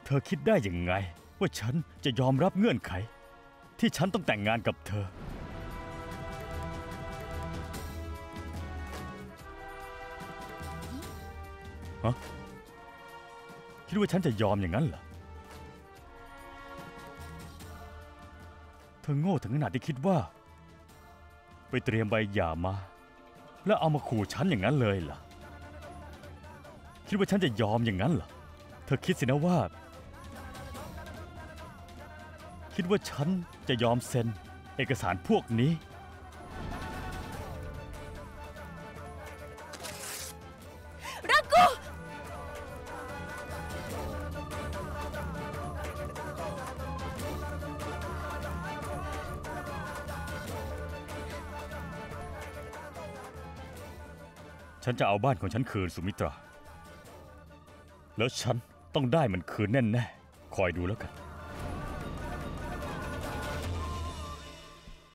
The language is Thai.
เธอคิดได้ยังไงว่าฉันจะยอมรับเงื่อนไขที่ฉันต้องแต่งงานกับเธอฮะคิดว่าฉันจะยอมอย่างนั้นเหรอเธอโง่ถึงขนาดที่คิดว่าไปเตรียมใบหย่ามาแล้วเอามาขู่ฉันอย่างนั้นเลยเหรอคิดว่าฉันจะยอมอย่างนั้นเหรอเธอคิดสินะว่าคิดว่าฉันจะยอมเซ็นเอกสารพวกนี้รักกูฉันจะเอาบ้านของฉันคืนสุมิตราแล้วฉันต้องได้มันคืนแน่ๆคอยดูแล้วกัน